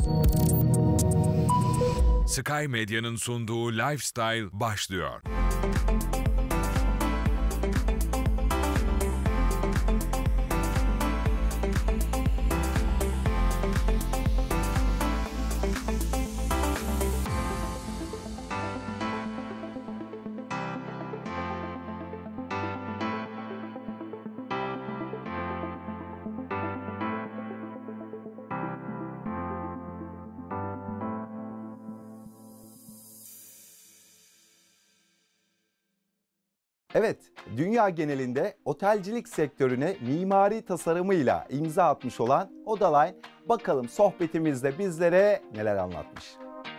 Sky Medya'nın sunduğu Lifestyle başlıyor. Evet, dünya genelinde otelcilik sektörüne mimari tasarımıyla imza atmış olan Odaline bakalım sohbetimizde bizlere neler anlatmış.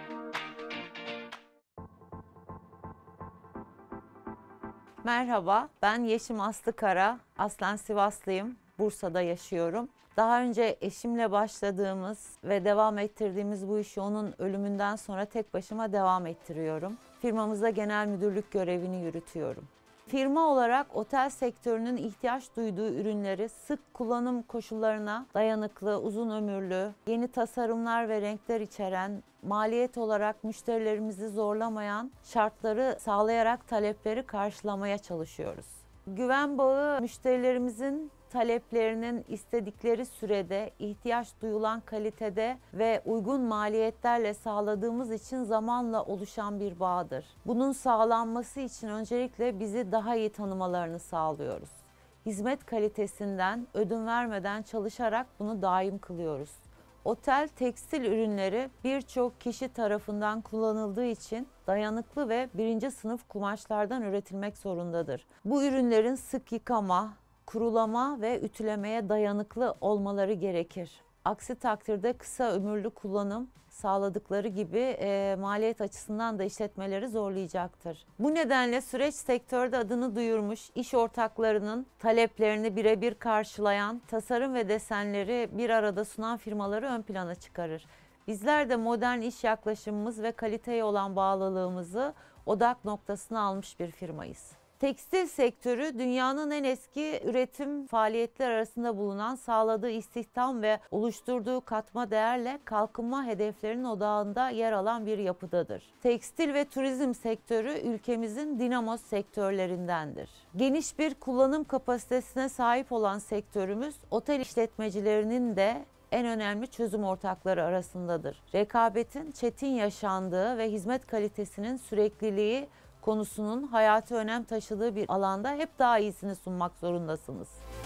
Merhaba, ben Yeşim Aslıkara, aslen Sivaslıyım, Bursa'da yaşıyorum. Daha önce eşimle başladığımız ve devam ettirdiğimiz bu işi onun ölümünden sonra tek başıma devam ettiriyorum. Firmamızda genel müdürlük görevini yürütüyorum. Firma olarak otel sektörünün ihtiyaç duyduğu ürünleri sık kullanım koşullarına dayanıklı, uzun ömürlü, yeni tasarımlar ve renkler içeren, maliyet olarak müşterilerimizi zorlamayan şartları sağlayarak talepleri karşılamaya çalışıyoruz. Güven bağı müşterilerimizin taleplerinin istedikleri sürede, ihtiyaç duyulan kalitede ve uygun maliyetlerle sağladığımız için zamanla oluşan bir bağdır. Bunun sağlanması için öncelikle bizi daha iyi tanımalarını sağlıyoruz. Hizmet kalitesinden ödün vermeden çalışarak bunu daim kılıyoruz. Otel tekstil ürünleri birçok kişi tarafından kullanıldığı için dayanıklı ve birinci sınıf kumaşlardan üretilmek zorundadır. Bu ürünlerin sık yıkama, kurulama ve ütülemeye dayanıklı olmaları gerekir. Aksi takdirde kısa ömürlü kullanım sağladıkları gibi maliyet açısından da işletmeleri zorlayacaktır. Bu nedenle süreç sektörde adını duyurmuş, iş ortaklarının taleplerini birebir karşılayan, tasarım ve desenleri bir arada sunan firmaları ön plana çıkarır. Bizler de modern iş yaklaşımımız ve kaliteye olan bağlılığımızı odak noktasına almış bir firmayız. Tekstil sektörü dünyanın en eski üretim faaliyetleri arasında bulunan, sağladığı istihdam ve oluşturduğu katma değerle kalkınma hedeflerinin odağında yer alan bir yapıdadır. Tekstil ve turizm sektörü ülkemizin dinamo sektörlerindendir. Geniş bir kullanım kapasitesine sahip olan sektörümüz otel işletmecilerinin de en önemli çözüm ortakları arasındadır. Rekabetin çetin yaşandığı ve hizmet kalitesinin sürekliliği konusunun hayati önem taşıdığı bir alanda hep daha iyisini sunmak zorundasınız.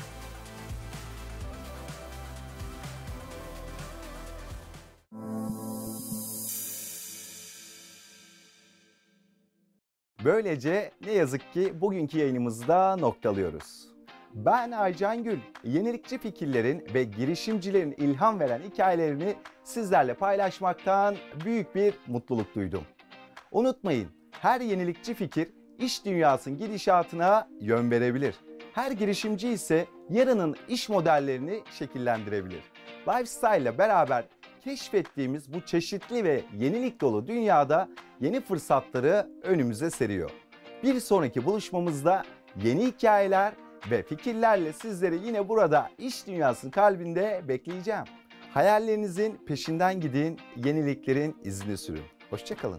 Böylece ne yazık ki bugünkü yayınımızda noktalıyoruz. Ben Aycan Gül, yenilikçi fikirlerin ve girişimcilerin ilham veren hikayelerini sizlerle paylaşmaktan büyük bir mutluluk duydum. Unutmayın, her yenilikçi fikir iş dünyasının gidişatına yön verebilir. Her girişimci ise yarının iş modellerini şekillendirebilir. Lifestyle ile beraber keşfettiğimiz bu çeşitli ve yenilik dolu dünyada yeni fırsatları önümüze seriyor. Bir sonraki buluşmamızda yeni hikayeler ve fikirlerle sizleri yine burada iş dünyasının kalbinde bekleyeceğim. Hayallerinizin peşinden gidin, yeniliklerin izini sürün. Hoşça kalın.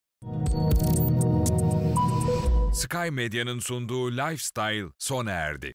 Sky Medya'nın sunduğu Lifestyle sona erdi.